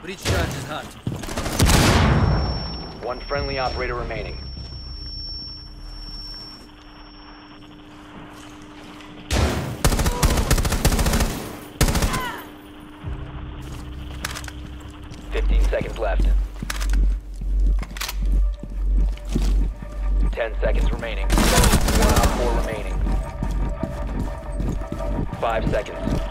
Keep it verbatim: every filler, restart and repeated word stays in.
Breach charge is hot. One friendly operator remaining. Fifteen seconds left. Ten seconds remaining. One op four remaining. Five seconds.